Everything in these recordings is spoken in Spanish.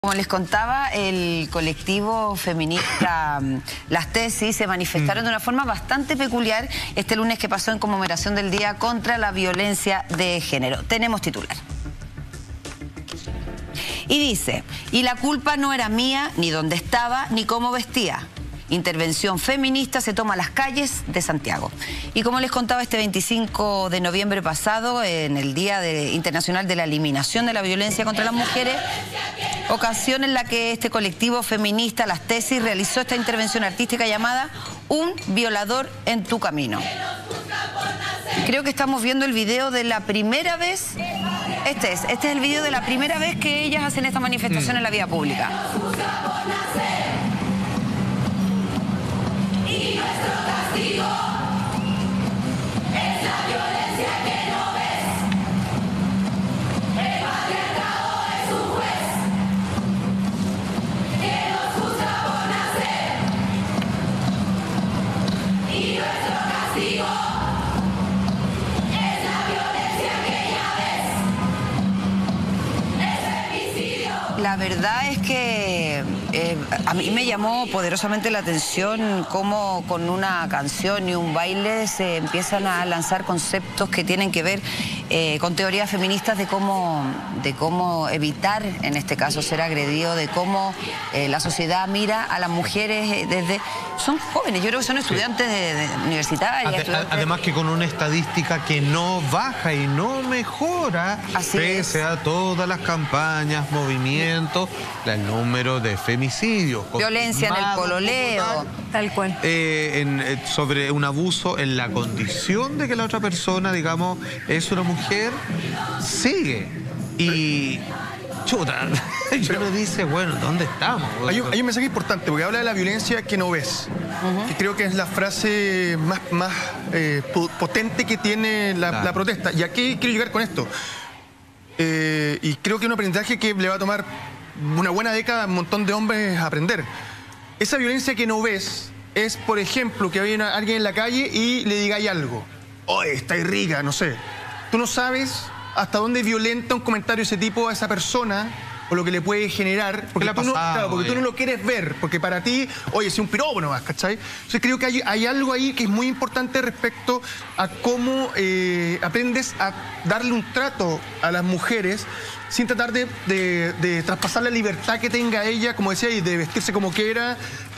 Como les contaba, el colectivo feminista Las Tesis se manifestaron de una forma bastante peculiar este lunes que pasó en conmemoración del Día contra la Violencia de Género. Tenemos titular. Y dice, y la culpa no era mía, ni dónde estaba, ni cómo vestía. Intervención feminista se toma las calles de Santiago. Y como les contaba, este 25 de noviembre pasado, en el Día Internacional de la Eliminación de la Violencia contra las Mujeres, ocasión en la que este colectivo feminista, Las Tesis, realizó esta intervención artística llamada Un violador en tu camino. Creo que estamos viendo el video de la primera vez. Este es el video de la primera vez que ellas hacen esta manifestación en la vía pública. Y nuestro castigo es la violencia que no ves. El patriarcado es un juez que nos juzga por nacer. Y nuestro castigo es la violencia que ya ves. Es femicidio. La verdad es que a mí me llamó poderosamente la atención cómo con una canción y un baile se empiezan a lanzar conceptos que tienen que ver con teorías feministas de cómo evitar, en este caso, ser agredido, de cómo la sociedad mira a las mujeres desde... Son jóvenes, yo creo que son estudiantes universitarias. Además que con una estadística que no baja y no mejora, pese a todas las campañas, movimientos, el número de femicidios. Violencia en el pololeo. Tal cual. Sobre un abuso en la condición de que la otra persona, digamos, es una mujer, sigue. Y... chuta, yo me dice, bueno, ¿dónde estamos? Hay un mensaje importante, porque habla de la violencia que no ves. Que creo que es la frase más potente que tiene la protesta. ¿Y a qué quiero llegar con esto? Y creo que es un aprendizaje que le va a tomar una buena década a un montón de hombres a aprender. Esa violencia que no ves es, por ejemplo, que haya alguien en la calle y le digáis algo. ¡Oye, estáis rica! No sé. Tú no sabes hasta dónde violenta un comentario de ese tipo a esa persona o lo que le puede generar, porque, tú no lo quieres ver, porque para ti, oye, es un piropo nomás, ¿cachai? Entonces creo que hay algo ahí que es muy importante respecto a cómo aprendes a darle un trato a las mujeres sin tratar de traspasar la libertad que tenga ella, como decía, y de vestirse como quiera,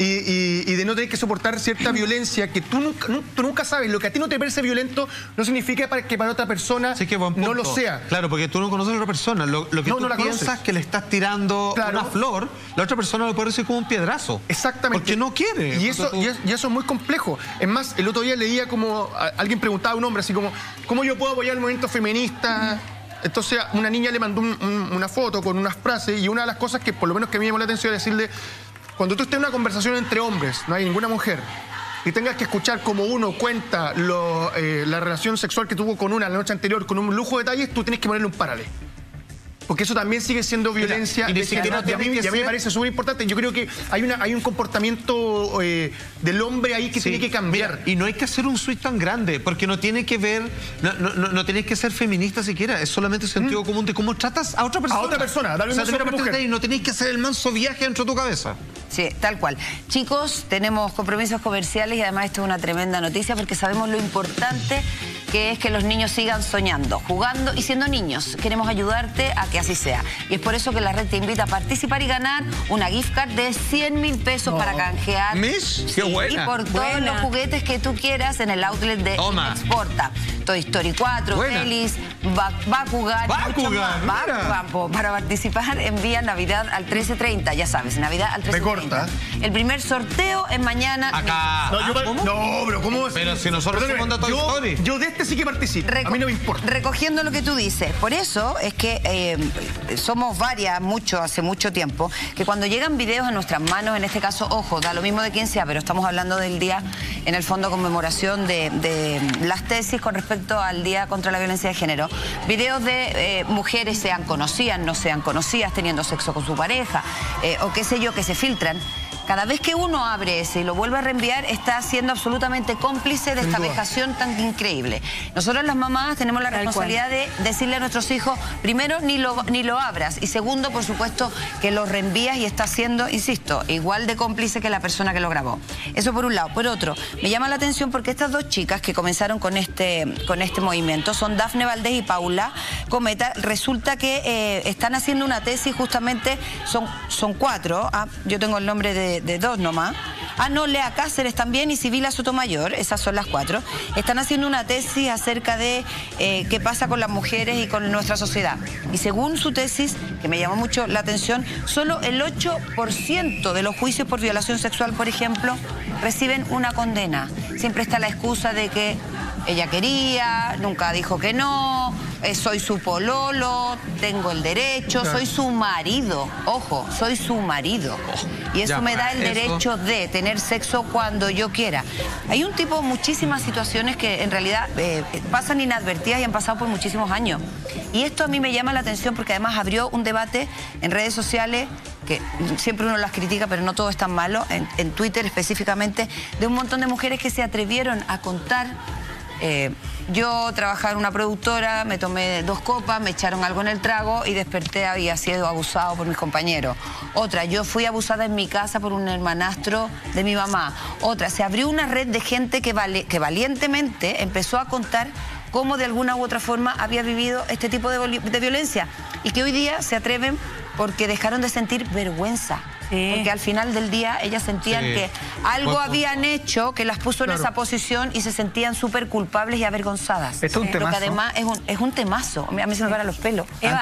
y de no tener que soportar cierta violencia que tú nunca sabes. Lo que a ti no te parece violento no significa que para otra persona no lo sea. Claro, porque tú no conoces a la otra persona. Lo que tú piensas que le estás tirando una flor, la otra persona lo puede decir como un piedrazo. Exactamente. Porque no quiere. Y eso es muy complejo. Es más, el otro día leía como alguien preguntaba a un hombre así como, ¿cómo yo puedo apoyar el movimiento feminista? Entonces una niña le mandó una foto con unas frases, y una de las cosas que por lo menos que a mí me llamó la atención es decirle, cuando tú estés en una conversación entre hombres, no hay ninguna mujer, y tengas que escuchar como uno cuenta la relación sexual que tuvo con una la noche anterior con un lujo de detalles, tú tienes que ponerle un párale. Porque eso también sigue siendo violencia. Y a mí me parece súper importante. Yo creo que hay un comportamiento del hombre ahí que tiene que cambiar. Mira, y no hay que hacer un switch tan grande, porque no tiene que ver, no tienes que ser feminista siquiera, es solamente sentido común de cómo tratas a otra persona. A otra persona, darle una mujer. Y no tenéis que hacer el manso viaje dentro de tu cabeza. Sí, tal cual. Chicos, tenemos compromisos comerciales y además esto es una tremenda noticia porque sabemos lo importante que es que los niños sigan soñando, jugando y siendo niños. Queremos ayudarte a que así sea. Y es por eso que la red te invita a participar y ganar una gift card de 100.000 pesos para canjear. ¡Qué buena! Y por todos los juguetes que tú quieras en el outlet de Exporta. Toy Story 4, Feliz, Bakugan. Para participar envía Navidad al 1330, ya sabes, Navidad al 1330. El primer sorteo es mañana. Acá. Pero ¿cómo es? Pero si nosotros somos de Toy Story. Yo de este sí que participo. A mí no me importa. Recogiendo lo que tú dices. Por eso es que somos varias, hace mucho tiempo, que cuando llegan videos a nuestras manos, en este caso, ojo, da lo mismo de quien sea, pero estamos hablando del día, en el fondo, conmemoración de Las Tesis con respecto al Día contra la Violencia de Género. Videos de mujeres, sean conocidas, no sean conocidas, teniendo sexo con su pareja, o qué sé yo, que se filtran. cada vez que uno abre ese y lo vuelve a reenviar, está siendo absolutamente cómplice de esta vejación tan increíble. Nosotros las mamás tenemos la responsabilidad de decirle a nuestros hijos, primero, ni lo abras, y segundo, por supuesto, que lo reenvías y está siendo, insisto, igual de cómplice que la persona que lo grabó. Eso por un lado. Por otro, me llama la atención porque estas dos chicas que comenzaron con este movimiento son Dafne Valdés y Paula Cometa. Resulta que están haciendo una tesis, justamente, son 4, yo tengo el nombre de 2 nomás. No, Lea Cáceres también y Sibila Sotomayor, esas son las 4. Están haciendo una tesis acerca de qué pasa con las mujeres y con nuestra sociedad. Y según su tesis, que me llamó mucho la atención, solo el 8% de los juicios por violación sexual, por ejemplo, reciben una condena. Siempre está la excusa de que ella quería, nunca dijo que no, soy su pololo, tengo el derecho, soy su marido. Ojo, soy su marido. Y eso me da el derecho de tener sexo cuando yo quiera. Hay un tipo, muchísimas situaciones que en realidad pasan inadvertidas y han pasado por muchísimos años. Y esto a mí me llama la atención porque además abrió un debate en redes sociales, que siempre uno las critica, pero no todo es tan malo, en Twitter específicamente, de un montón de mujeres que se atrevieron a contar. Yo trabajaba en una productora, me tomé 2 copas, me echaron algo en el trago y desperté, había sido abusado por mis compañeros. Otra, yo fui abusada en mi casa por un hermanastro de mi mamá. Otra, se abrió una red de gente que valientemente empezó a contar cómo de alguna u otra forma había vivido este tipo de violencia y que hoy día se atreven porque dejaron de sentir vergüenza. Porque al final del día ellas sentían que algo habían hecho que las puso en esa posición y se sentían súper culpables y avergonzadas. Es un temazo. Pero que además es un temazo. A mí se me paran los pelos. Eva,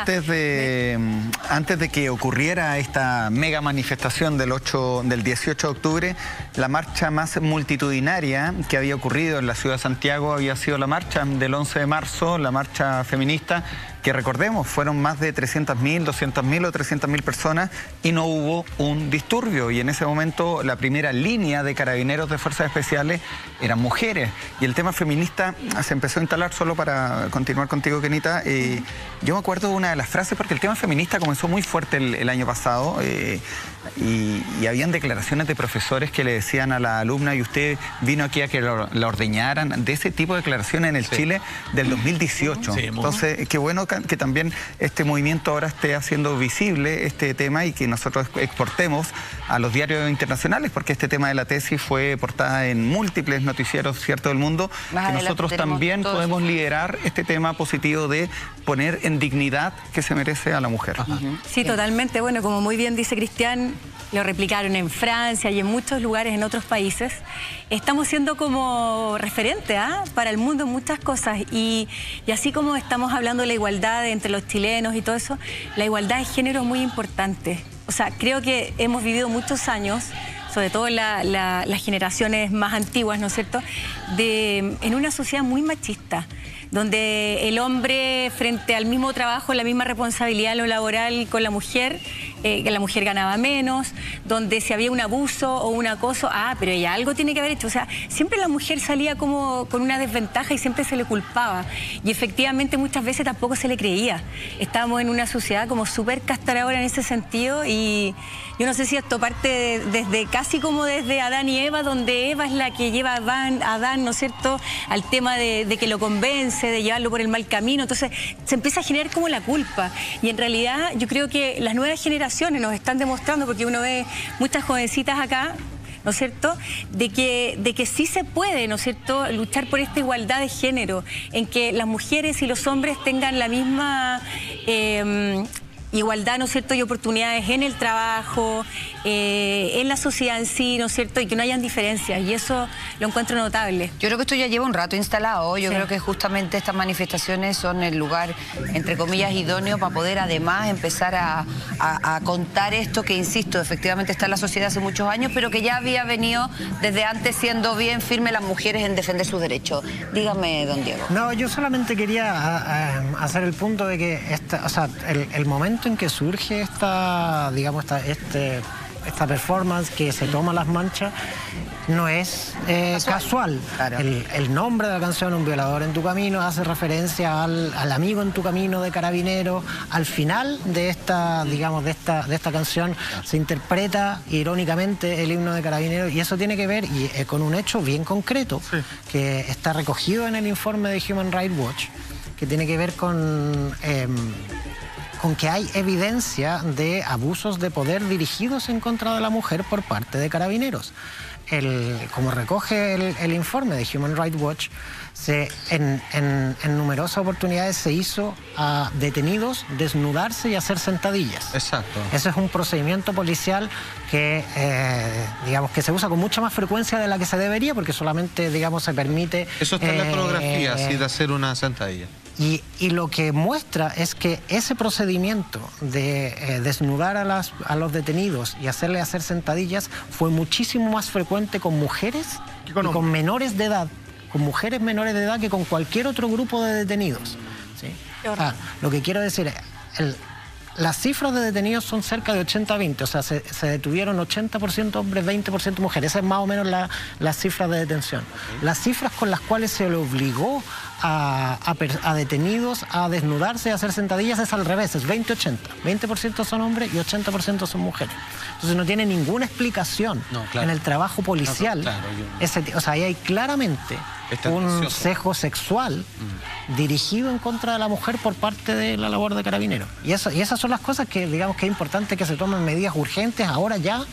antes de que ocurriera esta mega manifestación del 18 de octubre, la marcha más multitudinaria que había ocurrido en la ciudad de Santiago había sido la marcha del 11 de marzo, la marcha feminista, que recordemos, fueron más de 300.000, 200.000 o 300.000 personas y no hubo un disturbio. Y en ese momento la primera línea de carabineros de fuerzas especiales eran mujeres. Y el tema feminista se empezó a instalar, solo para continuar contigo, Kenita. Yo me acuerdo de una de las frases, porque el tema feminista comenzó muy fuerte el año pasado y habían declaraciones de profesores que le decían a la alumna, y usted vino aquí a que la ordeñaran, de ese tipo de declaraciones en el Chile del 2018. Entonces, qué bueno que también este movimiento ahora esté haciendo visible este tema y que nosotros exportemos a los diarios internacionales, porque este tema de la tesis fue portada en múltiples noticieros, ¿cierto?, del mundo, que nosotros también podemos liderar este tema positivo de poner en dignidad que se merece a la mujer. Sí, totalmente. Bueno, como muy bien dice Cristian, lo replicaron en Francia y en muchos lugares en otros países. Estamos siendo como referente para el mundo en muchas cosas y así como estamos hablando de la igualdad entre los chilenos y todo eso, la igualdad de género es muy importante. O sea, creo que hemos vivido muchos años, sobre todo las generaciones más antiguas, ¿no es cierto?, en una sociedad muy machista, donde el hombre, frente al mismo trabajo, la misma responsabilidad en lo laboral con la mujer, que la mujer ganaba menos, donde si había un abuso o un acoso, pero ella algo tiene que haber hecho. O sea, siempre la mujer salía como con una desventaja y siempre se le culpaba. Y efectivamente muchas veces tampoco se le creía. Estábamos en una sociedad como súper castradora en ese sentido y yo no sé si esto parte desde casi como desde Adán y Eva, donde Eva es la que lleva a Adán, ¿no es cierto?, al tema de que lo convence, de llevarlo por el mal camino. Entonces se empieza a generar como la culpa. Y en realidad yo creo que las nuevas generaciones nos están demostrando, porque uno ve muchas jovencitas acá, ¿no es cierto?, de que sí se puede, ¿no es cierto?, luchar por esta igualdad de género, en que las mujeres y los hombres tengan la misma igualdad, ¿no es cierto?, y oportunidades en el trabajo, en la sociedad en sí, ¿no es cierto?, y que no hayan diferencias, y eso lo encuentro notable. Yo creo que esto ya lleva un rato instalado. Yo creo que justamente estas manifestaciones son el lugar, entre comillas, idóneo para poder además empezar a contar esto que, insisto, efectivamente está en la sociedad hace muchos años, pero que ya había venido desde antes siendo bien firme las mujeres en defender sus derechos. Dígame, don Diego. No, yo solamente quería hacer el punto de que el momento en que surge este esta performance que se toma las manchas no es casual. Claro. El nombre de la canción, Un violador en tu camino, hace referencia al amigo en tu camino de Carabineros. Al final de esta, digamos, de esta canción se interpreta irónicamente el himno de Carabineros, y eso tiene que ver con un hecho bien concreto que está recogido en el informe de Human Rights Watch, que tiene que ver con que hay evidencia de abusos de poder dirigidos en contra de la mujer por parte de Carabineros. Como recoge el informe de Human Rights Watch, en numerosas oportunidades se hizo a detenidos desnudarse y hacer sentadillas. Exacto. Ese es un procedimiento policial que, digamos, que se usa con mucha más frecuencia de la que se debería, porque solamente, digamos, se permite... Eso está en la coreografía, así de hacer una sentadilla. Y lo que muestra es que ese procedimiento de desnudar a los detenidos y hacerle hacer sentadillas fue muchísimo más frecuente con mujeres y con menores de edad, con mujeres menores de edad, que con cualquier otro grupo de detenidos. ¿Sí? Lo que quiero decir es, las cifras de detenidos son cerca de 80-20, o sea, se detuvieron 80% hombres, 20% mujeres. Esa es más o menos las cifras de detención. Las cifras con las cuales se le obligó a detenidos a desnudarse y a hacer sentadillas es al revés, es 20-80. 20% son hombres y 80% son mujeres. Entonces no tiene ninguna explicación en el trabajo policial. O sea, ahí hay claramente un sesgo sexual dirigido en contra de la mujer por parte de la labor de Carabineros. Y esas son las cosas que, digamos, que es importante que se tomen medidas urgentes ahora ya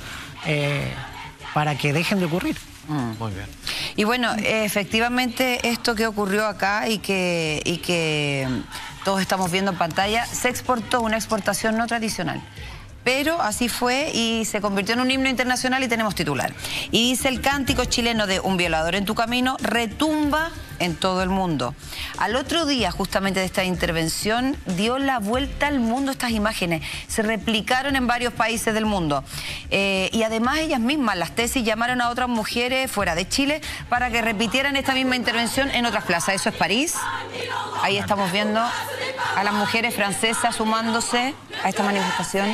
para que dejen de ocurrir. Muy bien. Y bueno, efectivamente esto que ocurrió acá y que todos estamos viendo en pantalla, se exportó, una exportación no tradicional. Pero así fue y se convirtió en un himno internacional y tenemos titular. Y dice: el cántico chileno de Un violador en tu camino retumba en todo el mundo. Al otro día, justamente de esta intervención, dio la vuelta al mundo estas imágenes. Se replicaron en varios países del mundo. Y además ellas mismas, las tesis, llamaron a otras mujeres fuera de Chile para que repitieran esta misma intervención en otras plazas. Eso es París. Ahí estamos viendo a las mujeres francesas sumándose a esta manifestación.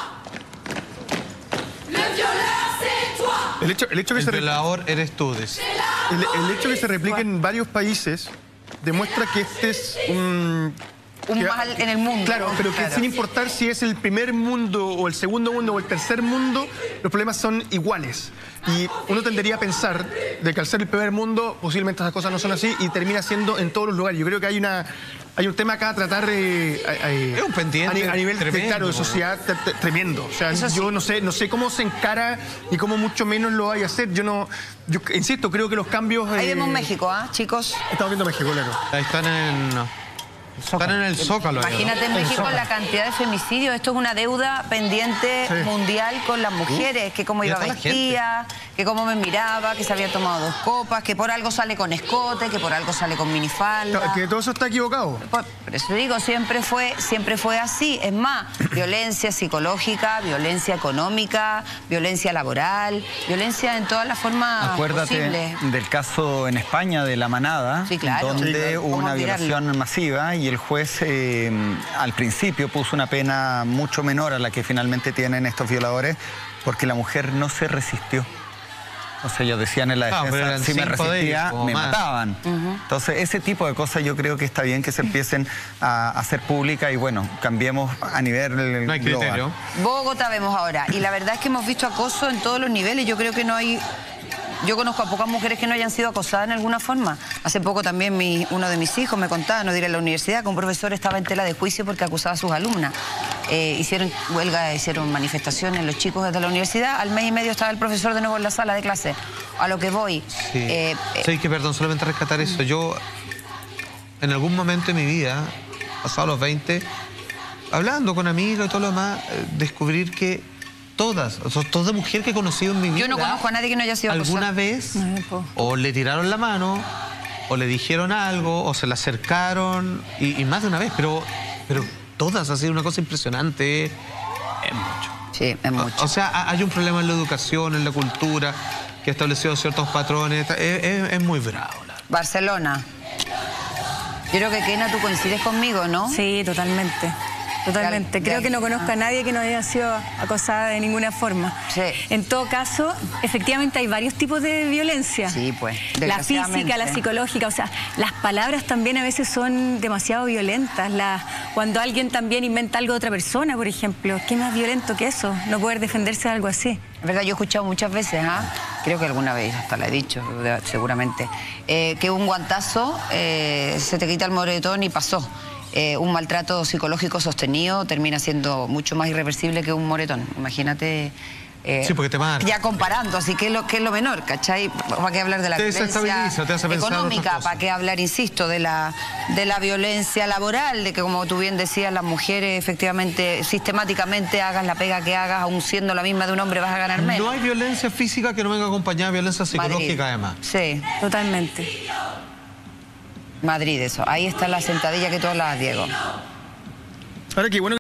El hecho que El violador eres tú, dice. el hecho que se replique en varios países demuestra que este es un mal en el mundo. Claro, pero que sin importar si es el primer mundo o el segundo mundo o el tercer mundo, los problemas son iguales. Y uno tendería a pensar de que al ser el primer mundo, posiblemente esas cosas no son así y termina siendo en todos los lugares. Yo creo que hay un tema acá a tratar es un pendiente a nivel tremendo, de sociedad tremendo. O sea, yo no sé cómo se encara y cómo mucho menos lo hay a hacer. Yo insisto, creo que los cambios... Ahí vemos México, chicos. Estamos viendo México, claro. Ahí están en el Zócalo. Imagínate en México la cantidad de femicidios. Esto es una deuda pendiente mundial con las mujeres, que cómo iba vestida, que cómo me miraba, que se había tomado 2 copas, que por algo sale con escote, que por algo sale con minifalda. Que todo eso está equivocado. Por eso digo, siempre fue así. Es más, violencia psicológica, violencia económica, violencia laboral, violencia en todas las formas posibles. Acuérdate del caso en España de La Manada, donde hubo una violación masiva y el juez al principio puso una pena mucho menor a la que finalmente tienen estos violadores, porque la mujer no se resistió. O sea, ellos decían en la defensa, si me resistía, me mataban. Entonces, ese tipo de cosas yo creo que está bien que se empiecen a hacer públicas y bueno, cambiemos a nivel no hay criterio. global. Bogotá vemos ahora. Y la verdad es que hemos visto acoso en todos los niveles. Yo creo que no hay... Yo conozco a pocas mujeres que no hayan sido acosadas en alguna forma. Hace poco también uno de mis hijos me contaba, no diré en la universidad, que un profesor estaba en tela de juicio porque acusaba a sus alumnas. Hicieron huelga, hicieron manifestaciones los chicos desde la universidad. Al mes y medio estaba el profesor de nuevo en la sala de clase. A lo que voy. Sí. Sí, que perdón, solamente rescatar eso. Yo, en algún momento de mi vida, pasado los 20, hablando con amigos y todo lo demás, descubrir que toda mujer que he conocido en mi vida... Yo no conozco a nadie que no haya sido acosada. Alguna vez o le tiraron la mano, o le dijeron algo, o se le acercaron, y más de una vez, pero todas, ha sido una cosa impresionante. Es mucho. Sí, es mucho. O sea, hay un problema en la educación, en la cultura, que ha establecido ciertos patrones. Es muy bravo. Barcelona. Yo creo que, Kena, tú coincides conmigo, ¿no? Sí, totalmente. Totalmente. Creo que no conozco a nadie que no haya sido acosada de ninguna forma. Sí. En todo caso, efectivamente hay varios tipos de violencia. Sí, pues. La física, la psicológica, o sea, las palabras también a veces son demasiado violentas. Cuando alguien también inventa algo de otra persona, por ejemplo, ¿qué más violento que eso? No poder defenderse de algo así. Es verdad, yo he escuchado muchas veces, creo que alguna vez hasta la he dicho, seguramente, que un guantazo se te quita el moretón y pasó. Un maltrato psicológico sostenido termina siendo mucho más irreversible que un moretón. Imagínate. Sí, porque te marca. Ya comparando, así que es lo menor, ¿cachai? ¿Para qué hablar de la violencia económica? ¿Para qué hablar, insisto, de la violencia laboral? De que, como tú bien decías, las mujeres efectivamente, sistemáticamente, hagas la pega que hagas, aún siendo la misma de un hombre, vas a ganar menos. No hay violencia física que no venga acompañada de violencia psicológica, Madrid. además. Sí, totalmente. Madrid, eso. Ahí está la sentadilla que tú hablabas, Diego. Ahora, qué bueno.